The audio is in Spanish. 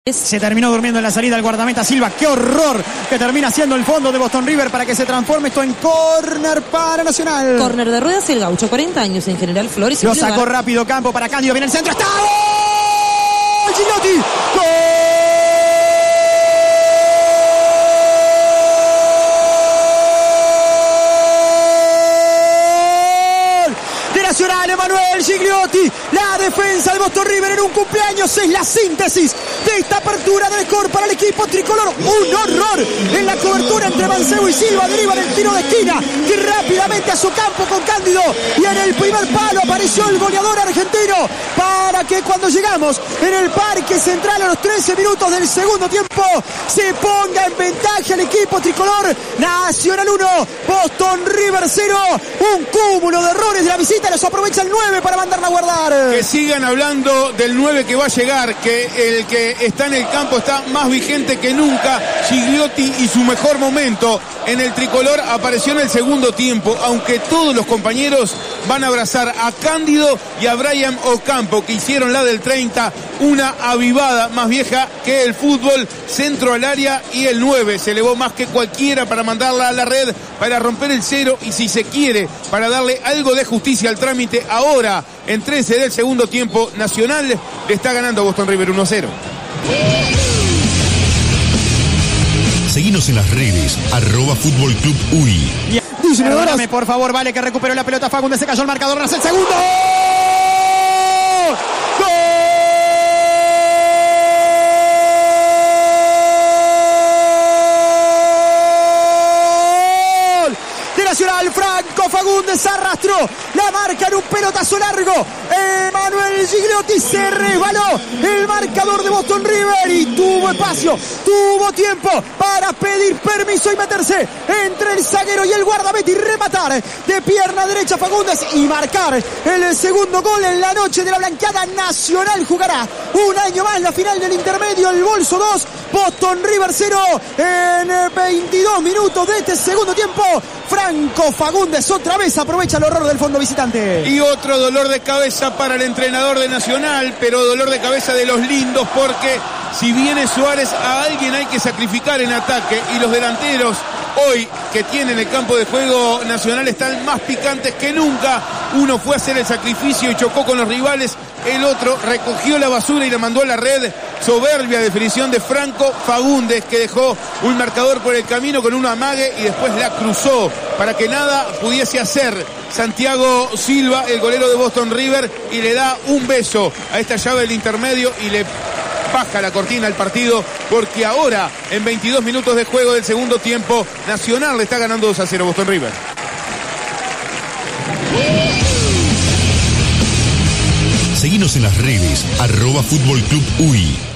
Se terminó durmiendo en la salida el guardameta Silva. ¡Qué horror! Que termina siendo el fondo de Boston River para que se transforme esto en córner para Nacional. Córner de Ruedas y el Gaucho, 40 años en General Flores. Lo sacó rápido Campo para Cándido. Viene el centro. ¡Está! ¡Gol! ¡Gigliotti! ¡Gol! Nacional, Emanuel Gigliotti, la defensa de Boston River en un cumpleaños es la síntesis de esta apertura del score para el equipo tricolor. Un horror en la cobertura entre Mancebo y Silva, deriva del tiro de esquina que rápidamente a su campo con Cándido y en el primer palo apareció el goleador argentino para que cuando llegamos en el Parque Central a los 13 minutos del segundo tiempo se ponga en ventaja el equipo tricolor. Nacional 1, Boston River 0, un cúmulo de errores de la visita. Los aprovecha el 9 para mandarla a guardar. Que sigan hablando del 9 que va a llegar, que el que está en el campo está más vigente que nunca. Gigliotti y su mejor momento en el tricolor apareció en el segundo tiempo, aunque todos los compañeros van a abrazar a Cándido y a Brian Ocampo, que hicieron la del 30, una avivada más vieja que el fútbol, centro al área, y el 9 se elevó más que cualquiera para mandarla a la red, para romper el 0 y, si se quiere, para darle algo de justicia al trámite. Ahora, en 13 del segundo tiempo, Nacional le está ganando a Boston River 1-0. Seguinos en las redes, @Fútbol Club UI. Perdóname, por favor, vale, que recuperó la pelota Fagundes, se cayó el marcador, hace el segundo. Nacional, Franco Fagundes arrastró la marca en un pelotazo largo. Emanuel Gigliotti se resbaló el marcador de Boston River y tuvo espacio, tuvo tiempo para pedir permiso y meterse entre el zaguero y el guardameta y rematar de pierna derecha Fagundes y marcar el segundo gol en la noche de la blanqueada. Nacional jugará un año más la final del intermedio, el Bolso 2, Boston River 0 en 22 minutos de este segundo tiempo. Franco Fagundes otra vez aprovecha el horror del fondo visitante. Y otro dolor de cabeza para el entrenador de Nacional, pero dolor de cabeza de los lindos, porque si viene Suárez, a alguien hay que sacrificar en ataque, y los delanteros hoy que tienen el campo de juego Nacional están más picantes que nunca. Uno fue a hacer el sacrificio y chocó con los rivales, el otro recogió la basura y la mandó a la red. Soberbia definición de Franco Fagundes, que dejó un marcador por el camino con un amague y después la cruzó para que nada pudiese hacer Santiago Silva, el golero de Boston River, y le da un beso a esta llave del intermedio y le baja la cortina al partido, porque ahora, en 22 minutos de juego del segundo tiempo, Nacional le está ganando 2-0 a Boston River. Seguinos en las redes, @Fútbol Club UI.